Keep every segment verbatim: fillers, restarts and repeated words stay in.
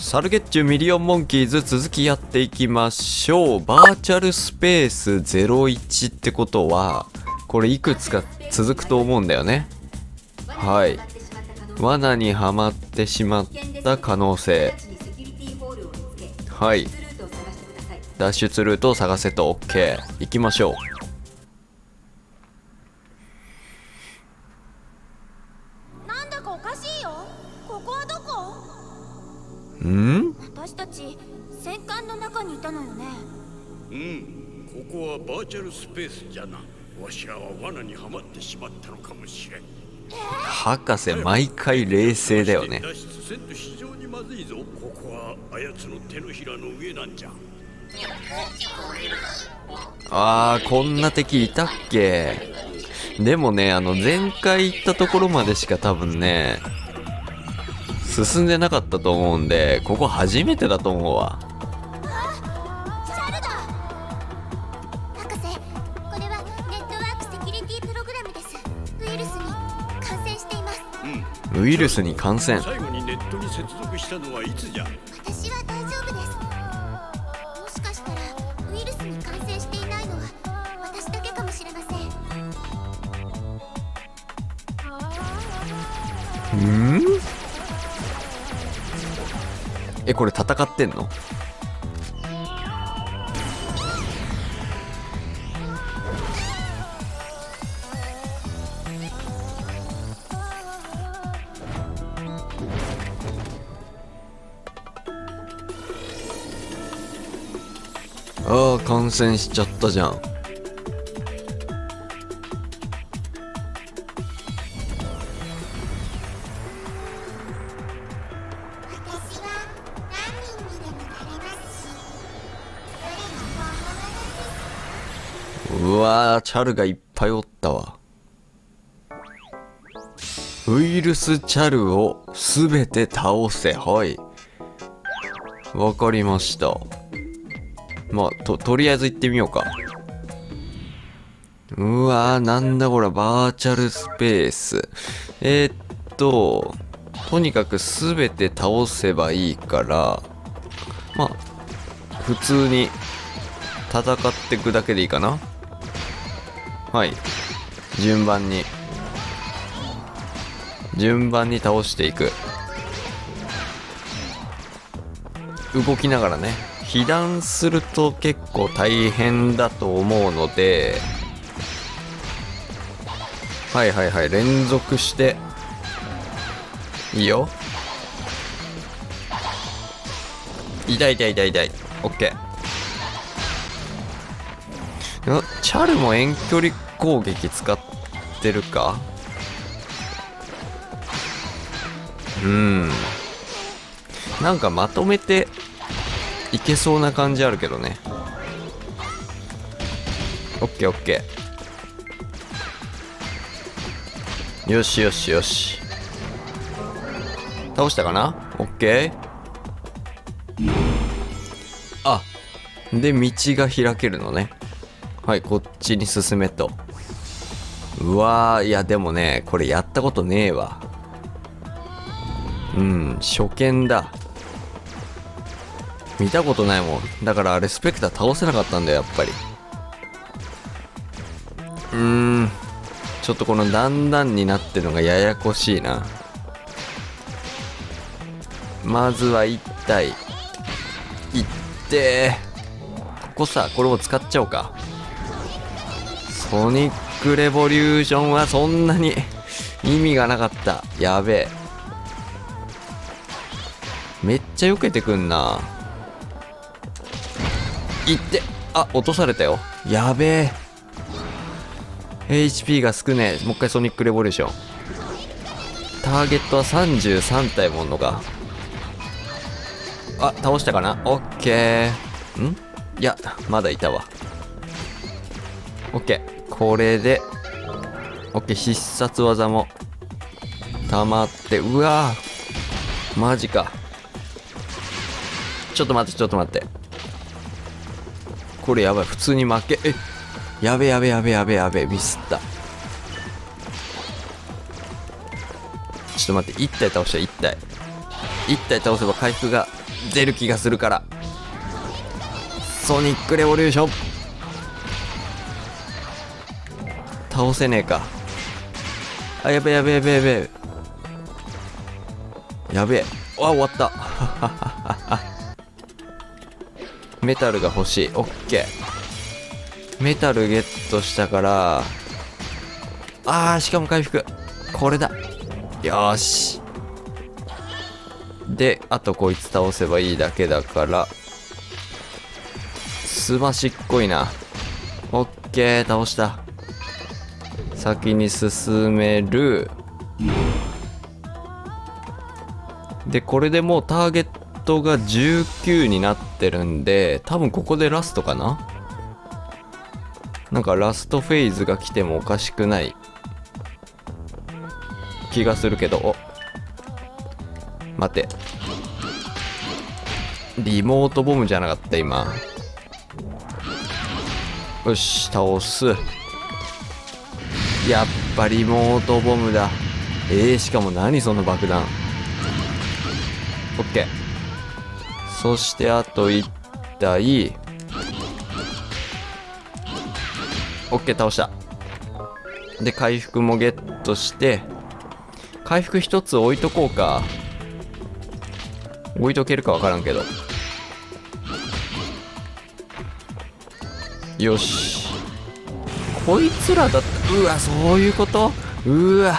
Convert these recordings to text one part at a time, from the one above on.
サルゲッチュミリオンモンキーズ続きやっていきましょう。バーチャルスペースゼロイチってことはこれいくつか続くと思うんだよね。はい、罠にはまってしまった可能性。はい、脱出ルートを探せと。 OK、 行きましょう。 なんだかおかしいよ。ここはどこ？ ん？ 私たち戦艦の中にいたのよね。 うん、ここはバーチャルスペースじゃな。わしらは罠にはまってしまったのかもしれん。 博士毎回冷静だよね。 脱出せんと非常にまずいぞ。ここはあやつの手のひらの上なんじゃ。 あー、こんな敵いたっけ。でもね、あの前回行ったところまでしか多分ね進んでなかったと思うんで、ここ初めてだと思うわ。 シャルだ。博士、これはネットワークセキュリティプログラムです。ウイルスに感染しています。 うん、 ウイルスに感染。 最後にネットに接続したのはいつじゃ。 私は大丈夫です。もしかしたらウイルスに感染していないのは私だけかもしれません。 ん？え、これ戦ってんの？ああ、感染しちゃったじゃん。うわー、チャルがいっぱいおったわ。ウイルスチャルをすべて倒せ。はい、わかりました。まあ、と、とりあえず行ってみようか。うわー、なんだこれ、バーチャルスペース。えー、っと、とにかくすべて倒せばいいから、まあ、普通に戦っていくだけでいいかな。はい、順番に順番に倒していく。動きながらね。被弾すると結構大変だと思うので、はいはいはい、連続していいよ。痛い痛い痛い痛い。オッケー。チャルも遠距離攻撃使ってるか。うん、なんかまとめていけそうな感じあるけどね。オッケーオッケー。よしよしよし、倒したかな。オッケー。あ、で道が開けるのね。はい、こっちに進めと。うわー、いやでもね、これやったことねえわ。うん、初見だ。見たことないもん。だからあれスペクター倒せなかったんだよ、やっぱり。うーん、ちょっとこの段々になってるのがややこしいな。まずは一体いってー、ここさ、これを使っちゃおうか。ソニックレボリューションはそんなに意味がなかった。やべえ、めっちゃ避けてくんな。いって、あ、落とされたよ。やべえ、 エイチピー が少ねえ。もう一回ソニックレボリューション。ターゲットはさんじゅうさん体もんのか。あ、倒したかな。オッケー。ん、いやまだいたわ。オッケー、これでオッケー。必殺技も溜まって、うわー、マジか。ちょっと待ってちょっと待って、これやばい、普通に負け。え、やべやべやべやべやべ、ミスった。ちょっと待って、いち体倒した。いち体いち体倒せば回復が出る気がするから。ソニックレボリューション倒せねえか。あ、やべやべやべやべやべえ。あ、終わったメタルが欲しい。オッケー。メタルゲットしたから、あー、しかも回復。これだ。よーし。で、あとこいつ倒せばいいだけだから、すばしっこいな。オッケー、倒した。先に進める。で、これでもうターゲットがじゅうきゅうになってるんで、多分ここでラストかな。なんかラストフェーズが来てもおかしくない気がするけど、お、待て。リモートボムじゃなかった今。よし、倒す。やっぱリモートボムだ。えー、しかも何その爆弾。オッケー。そしてあといち体。オッケー、倒した。で、回復もゲットして、回復一つ置いとこうか。置いとけるかわからんけど。よし。こいつらだった。うわ、そういうこと？うわ。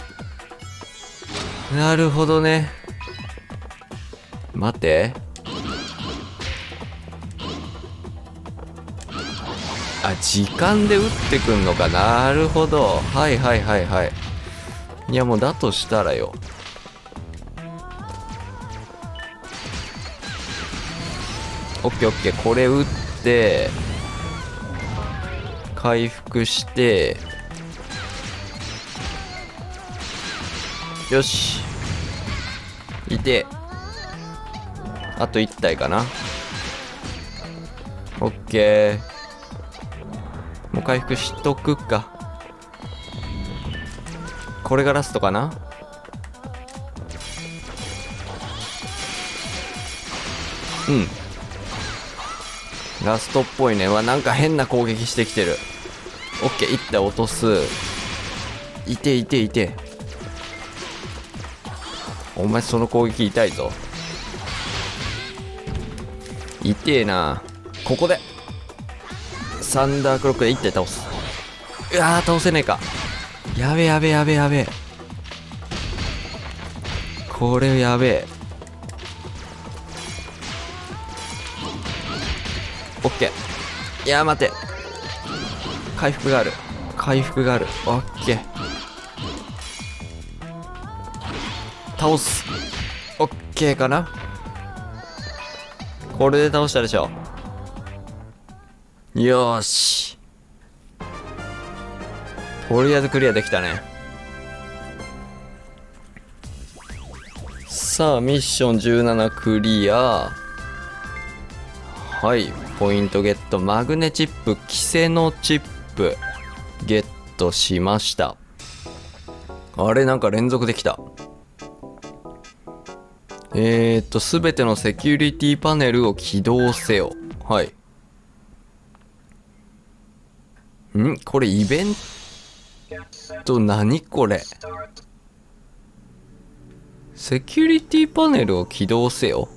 なるほどね。待って。あ、時間で打ってくんのか。なるほど。はいはいはいはい。いやもうだとしたらよ。オッケーオッケー。これ打って、回復して、よし。いて。あといち体かな。オッケー。もう回復しとくか。これがラストかな。うん。ラストっぽいね。わ、なんか変な攻撃してきてる。オッケー、一体落とす。いていていて。お前その攻撃痛いぞ。痛えな。ここでサンダークロックで一体倒す。うわー、倒せねえか。やべやべやべやべ。これやべえ。オッケー。いやー待て。回復がある。回復がある。オッケー。倒す。オッケーかな。これで倒したでしょ。よーし。とりあえずクリアできたね。さあ、ミッションじゅうななクリア。はい、ポイントゲット。マグネチップ、キセノチップゲットしました。あれ、なんか連続できた。えーと、すべてのセキュリティパネルを起動せよ。はい。ん？これイベント、何これ？セキュリティパネルを起動せよ。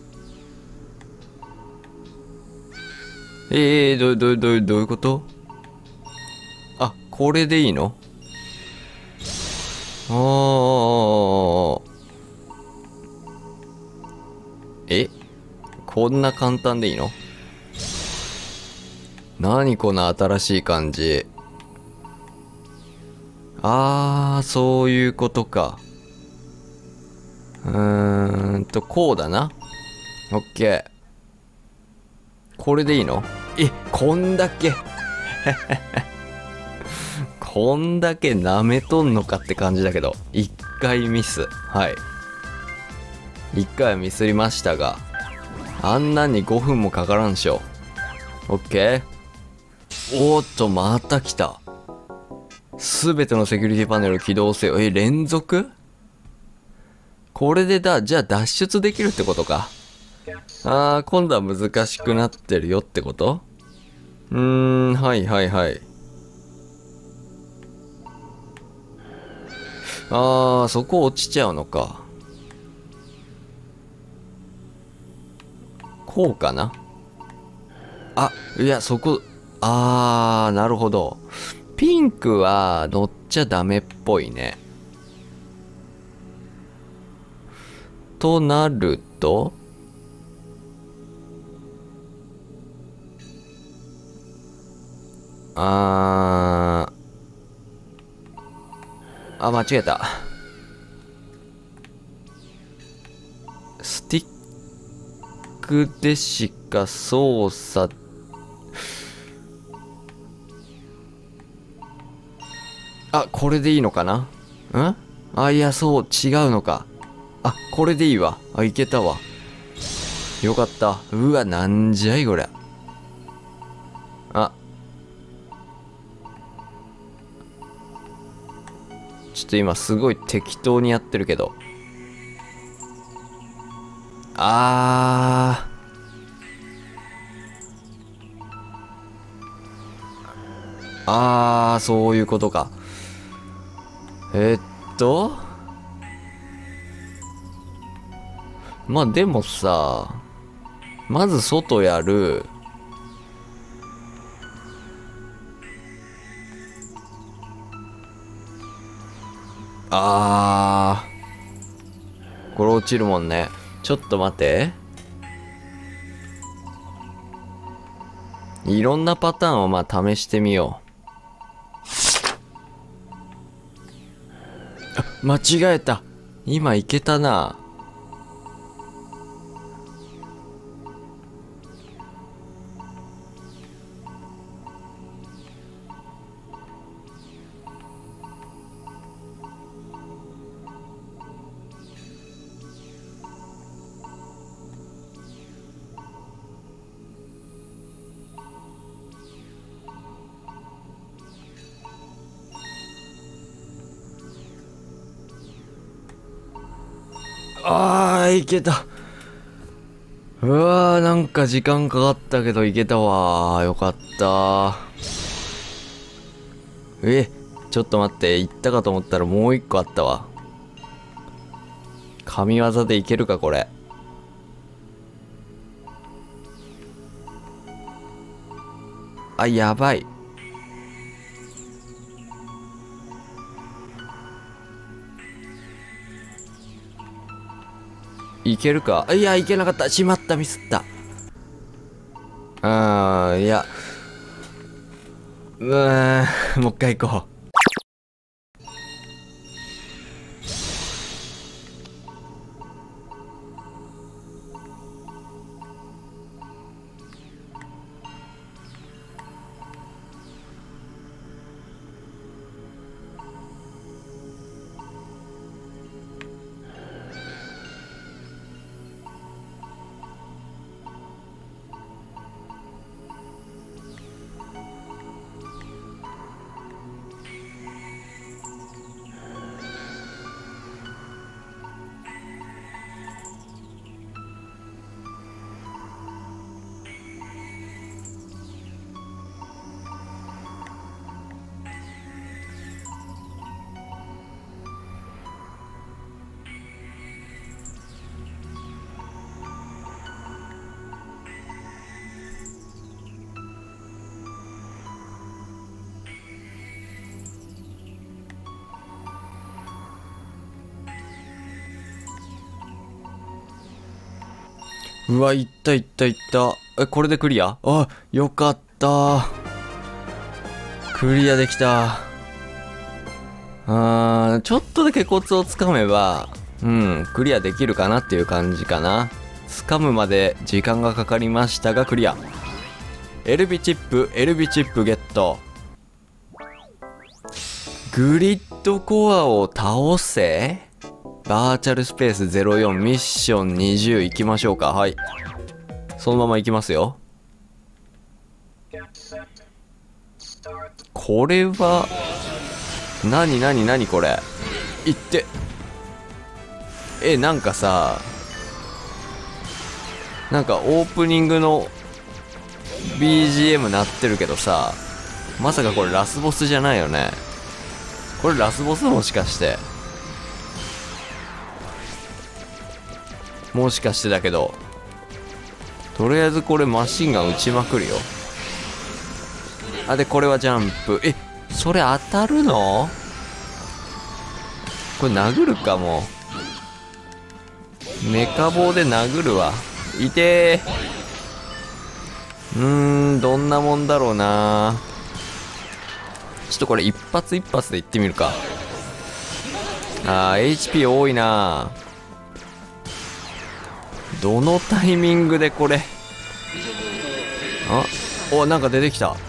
えー、ど、ど、ど、どういうこと？あ、これでいいの？あー。え？こんな簡単でいいの？何この新しい感じ。あー、そういうことか。うーんと、こうだな。オッケー。これでいいの？え、こんだけこんだけ舐めとんのかって感じだけど、一回ミス。はい。一回はミスりましたが、あんなにごふんもかからんしょ。オッケー。おーっと、また来た。すべてのセキュリティパネルを起動せよ。え、連続？これでだ、じゃあ脱出できるってことか。 あー、今度は難しくなってるよってこと？うーん、はいはいはい。あー、そこ落ちちゃうのか。こうかな。あ、いや、そこ、あー、なるほど。ピンクは乗っちゃダメっぽいね。となると、あー、あ、間違えた。スティックでしか操作、あ、これでいいのかな？ん？あ、いや、そう、違うのか。あ、これでいいわ。あ、いけたわ。よかった。うわ、なんじゃい、これ。あ。ちょっと今、すごい適当にやってるけど。あー。あー、そういうことか。えー、っと。まあ、でもさ、まず外やる。あー。これ落ちるもんね。ちょっと待って。いろんなパターンをまあ試してみよう。あ、間違えた。今いけたな。あー、いけた。うわー、なんか時間かかったけどいけたわー。よかったー。え、ちょっと待って。いったかと思ったらもう一個あったわ。神業でいけるか、これ。あ、やばい。いけるか？いや、いけなかった。しまった、ミスった。あー、いや。うーん、もう一回行こう。うわ、いったいったいった。え、これでクリア？あ、よかった。クリアできた。あー、ちょっとだけコツをつかめば、うん、クリアできるかなっていう感じかな。つかむまで時間がかかりましたが、クリア。エルビチップ、エルビチップゲット。グリッドコアを倒せ？バーチャルスペースゼロよんミッションにじゅう行きましょうか。はい。そのまま行きますよ。これは、なになになにこれ。いって。え、なんかさ、 なんかオープニングの ビージーエム 鳴ってるけどさ、まさかこれラスボスじゃないよね。これラスボスもしかして。もしかしてだけど、とりあえずこれマシンガン撃ちまくるよ。あ、でこれはジャンプ。え、それ当たるの？これ殴るかも。メカ棒で殴るわ。いてー。うーん、どんなもんだろうな。ちょっとこれ一発一発でいってみるか。あー、エイチピー 多いな。どのタイミングでこれ。あ、お、なんか出てきた。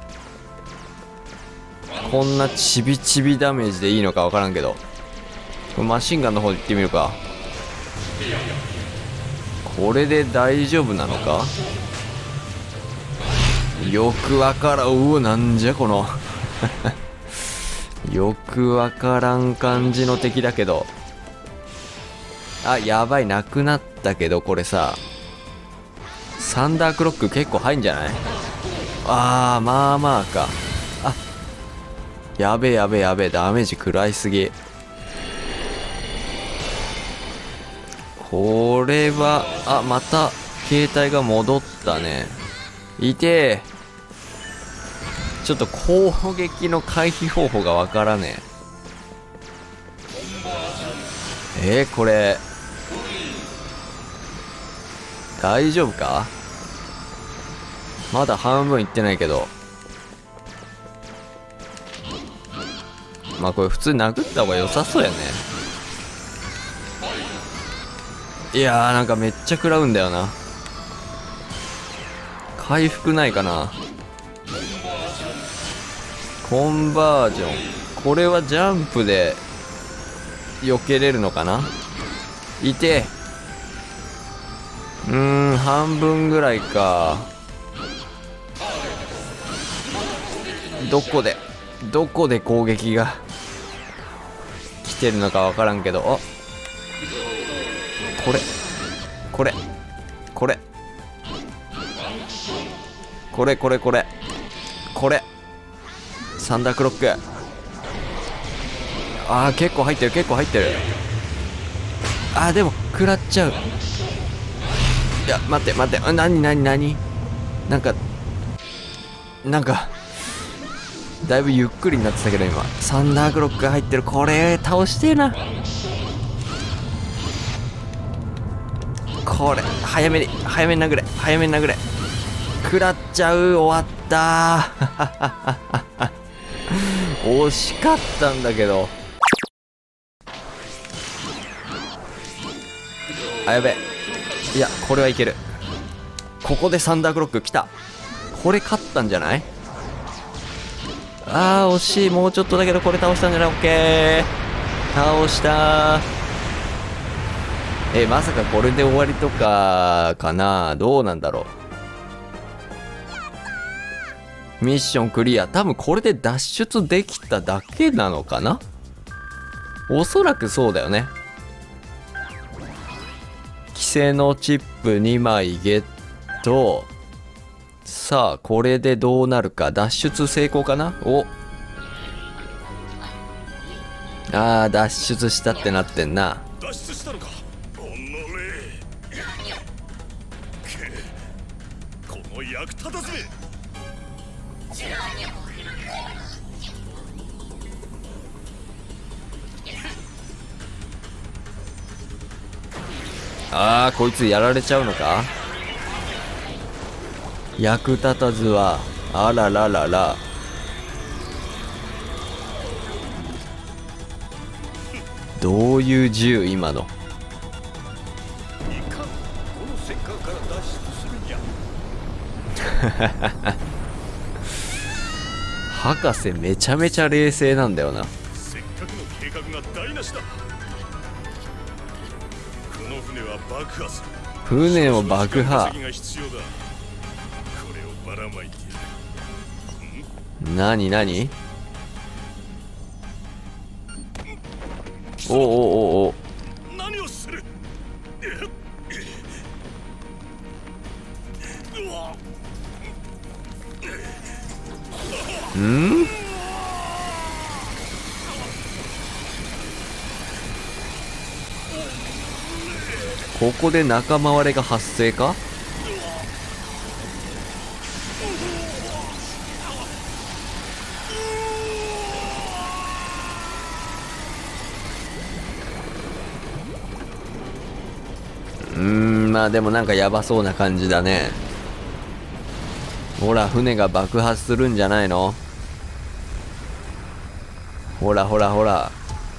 こんなちびちびダメージでいいのかわからんけど、マシンガンの方行ってみるか。これで大丈夫なのか。よくわからん。うお、なんじゃこのよくわからん感じの敵だけど。あ、やばい、なくなったけど、これさ、サンダークロック結構入んじゃない？あー、まあまあか。あ、やべえやべえやべえ、ダメージ食らいすぎ。これは、あ、また携帯が戻ったね。いてー。ちょっと攻撃の回避方法がわからねえ。えー、これ大丈夫か。まだ半分いってないけど、まあこれ普通に殴った方が良さそうやね。いやー、なんかめっちゃ食らうんだよな。回復ないかな。コンバージョン、これはジャンプで避けれるのかな。いて、うーん、半分ぐらいか。どこでどこで攻撃が来てるのかわからんけど、あ、これこれこれこれこれこれこれサンダークロック。あー、結構入ってる結構入ってる。あー、でも食らっちゃう。いや、待って待って、なになになに、なんかなんかだいぶゆっくりになってたけど、今サンダークロックが入ってる。これ倒してえな。これ早めに早めに殴れ早めに殴れ。食らっちゃう。終わったー惜しかったんだけど。あ、やべ。いや、これはいける。ここでサンダークロック来た。これ勝ったんじゃない？あー、惜しい。もうちょっとだけど、これ倒したんじゃない？オッケー、倒したー。え、まさかこれで終わりとかかな。どうなんだろう。ミッションクリア。多分これで脱出できただけなのかな。おそらくそうだよね。規制のチップにまいゲット。さあ、これでどうなるか。脱出成功かな。お、あー、脱出したってなってんな。 脱出したのか。おのれ、この役立たずめ。 あー、こいつやられちゃうのか。役立たずは、あらららら。どういう銃今の。 いかん、この戦艦から脱出するんじゃ。 博士めちゃめちゃ冷静なんだよな。 せっかくの計画が台無しだ。この船は爆破する。 船を爆破。 が必要だ。これをばらまいてやる。 なになに。おおおお。 何をする。 ん？ここで仲間割れが発生か？うーん、まあでもなんかやばそうな感じだね。ほら、船が爆発するんじゃないの？ほらほらほら。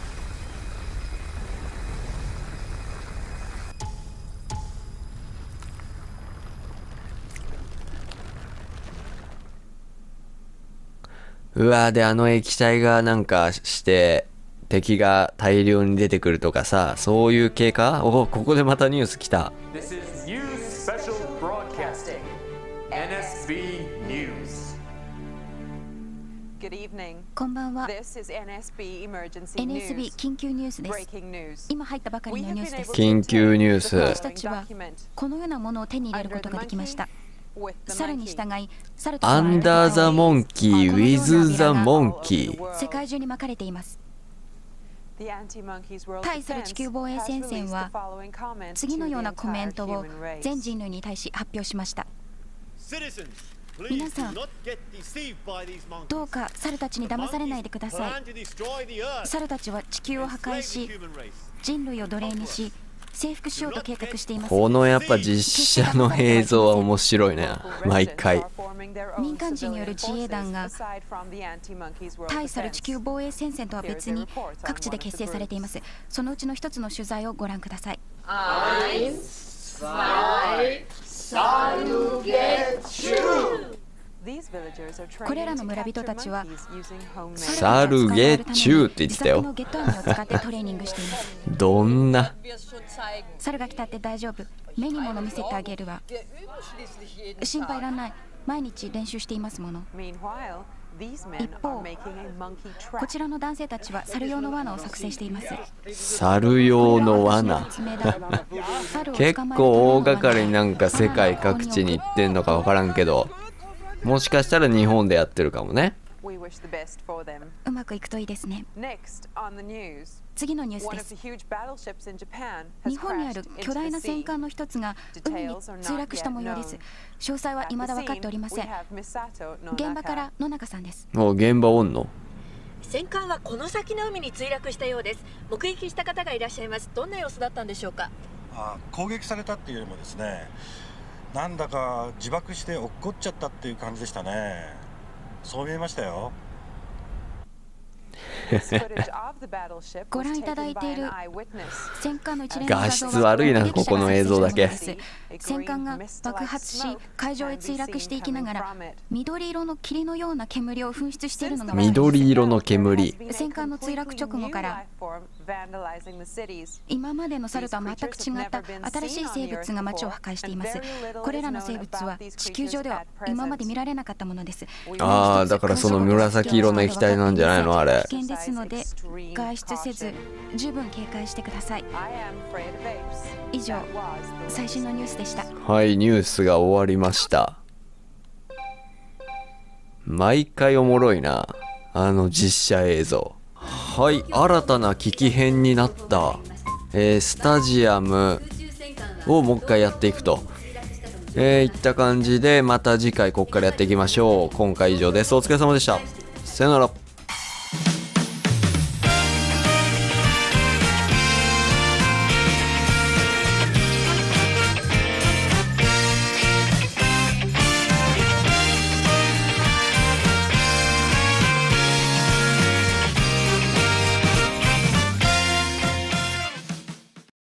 うわー、で、あの液体がなんかして敵が大量に出てくるとかさ、そういう系か？お、ここでまたニュース来た。 This is News Special Broadcasting, エヌエスビー News. Good evening. こんばんは。 This is エヌエスビー Emergency エヌエスビー News. 緊急ニュースです。 Breaking news. 今入ったばかりのニュースです。 緊急ニュース。 私たちはこのようなものを手に入れることができました。 With the 猿に monkey. 従い、猿と呼ばれる Under the monkey with the monkey。 世界中にまかれています。 The Anti-Monkeys World 対する地球防衛戦線は has released the following comments 次のよう to な the コメン entire トを human race. 全人類に対し発表しました。皆さん、どうか猿たちに騙されないでください。猿たちは地球を破壊し、人類を奴隷にし、征服しようと計画しています。 このやっぱ実写の映像は面白いね、毎回。 民間人による自衛団が対猿地球防衛戦線とは別に各地で結成されています。そのうちの一つの取材をご覧ください。これらの村人たちはサルゲチューって言ってたよ。 自作のゲット網を使ってトレーニングしています。 どんな？ 猿が来たって大丈夫。目に物見せてあげるわ。心配いらない。毎日練習していますもの。一方、こちらの男性たちは猿用の罠を作成しています。 猿用の罠。結構大掛かりになんか世界各地に行ってんのか分からんけど、もしかしたら日本でやってるかもね。 うまくいくといいですね。次のニュースです。日本にある巨大な戦艦の一つが海に墜落した模様です。詳細は未だ分かっておりません。現場から野中さんです。 もう現場おんの？ 戦艦はこの先の海に墜落したようです。目撃した方がいらっしゃいます。どんな様子だったんでしょうか？ あ、攻撃されたっていうよりもですね、なんだか自爆して落っこっちゃったっていう感じでしたね。そう見えましたよ。 ご覧いただいている戦艦の一連の画質悪いな、ここの映像だけ。 戦艦が爆発し海上へ墜落していきながら緑色の霧のような煙を噴出しているのが分かります。 緑色の煙。 戦艦の墜落直後から今までの猿とは全く違った新しい生物が街を破壊しています。これらの生物は地球上では今まで見られなかったものです。 ああ、だからその紫色の液体なんじゃないのあれ。 危険ですので外出せず十分警戒してください。以上、最新のニュースでした。 はい、ニュースが終わりました。毎回おもろいな、あの実写映像。はい、新たな機器編になった、えー、スタジアムをもう一回やっていくと、えー、いった感じで、また次回ここからやっていきましょう。今回以上です。お疲れ様でした。さよなら。